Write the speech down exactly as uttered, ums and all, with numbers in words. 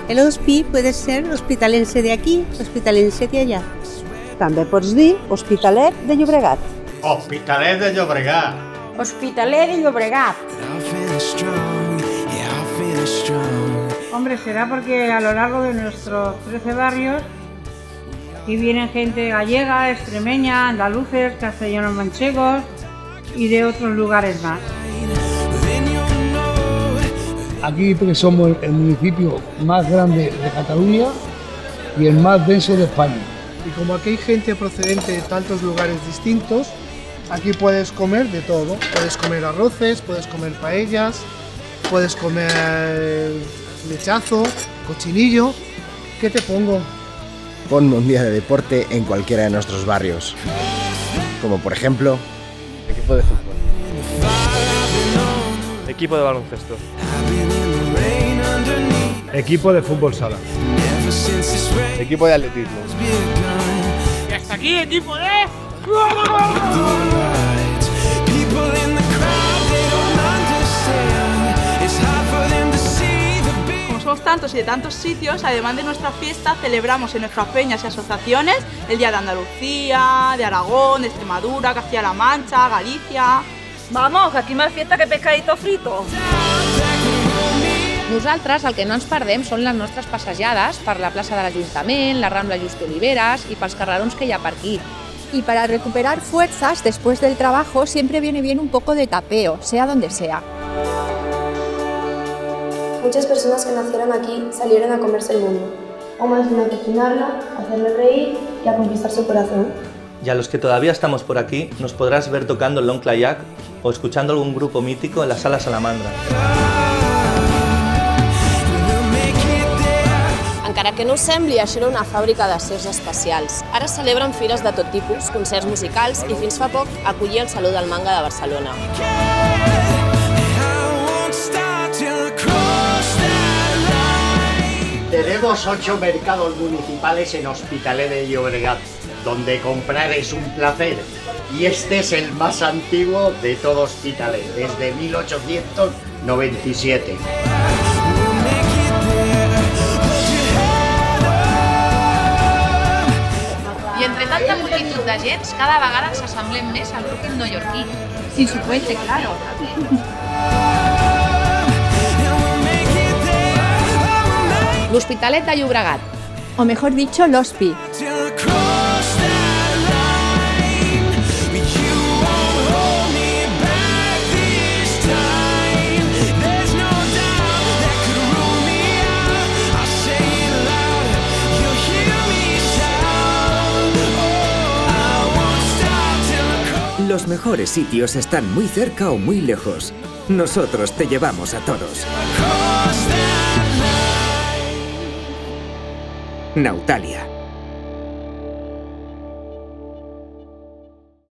El hospi puede ser hospitalense de aquí, hospitalense de allá. També pots dir Hospitalet de Llobregat. Hospitalet de Llobregat. Hospitalet de Llobregat. Hombre, será porque a lo largo de nuestros trece barrios aquí vienen gente gallega, extremeña, andaluces, castellanos manchegos y de otros lugares más. Aquí porque somos el municipio más grande de Cataluña y el más denso de España. Y como aquí hay gente procedente de tantos lugares distintos, aquí puedes comer de todo. Puedes comer arroces, puedes comer paellas, puedes comer lechazo, cochinillo. ¿Qué te pongo? Ponme un día de deporte en cualquiera de nuestros barrios. Como por ejemplo, equipo de fútbol. Equipo de baloncesto. Equipo de fútbol sala. Equipo de atletismo. Y hasta aquí, equipo de... Como somos tantos y de tantos sitios, además de nuestra fiesta, celebramos en nuestras peñas y asociaciones el Día de Andalucía, de Aragón, de Extremadura, Castilla-La Mancha, Galicia... Vamos, que aquí más fiesta que pescadito frito. Nosaltres el que no ens perdem són les nostres passejades per la plaça de l'Ajuntament, la Rambla Just Oliveras y pels carrerons que hi ha per aquí. Y para recuperar fuerzas después del trabajo siempre viene bien un poco de tapeo, sea donde sea. Muchas personas que nacieron aquí salieron a comerse el mundo. Oma enseñó a cocinarla, a hacerle reír y a conquistar su corazón. Y a los que todavía estamos por aquí, nos podrás ver tocando el l'Oncle Jack o escuchando algún grupo mítico en la Sala Salamandra. Encara que no us sembli, això era una fàbrica d'acers especials. Ara celebren fires de tot tipus, concerts musicals i fins fa poc acollia el Saló del Manga de Barcelona. Tenemos ocho mercados municipales en Hospitalet de Llobregat, donde comprar es un placer. Y este es el más antiguo de todo Hospitalet, desde mil ochocientos noventa y siete. I entre tanta multitud de gens, cada vegada ens assemblem més al Brooklyn neoyorquí. Sin su puente, claro. L'Hospitalet de Llobregat. O mejor dicho, l'Hospi. Los mejores sitios están muy cerca o muy lejos. Nosotros te llevamos a todos. Nautalia.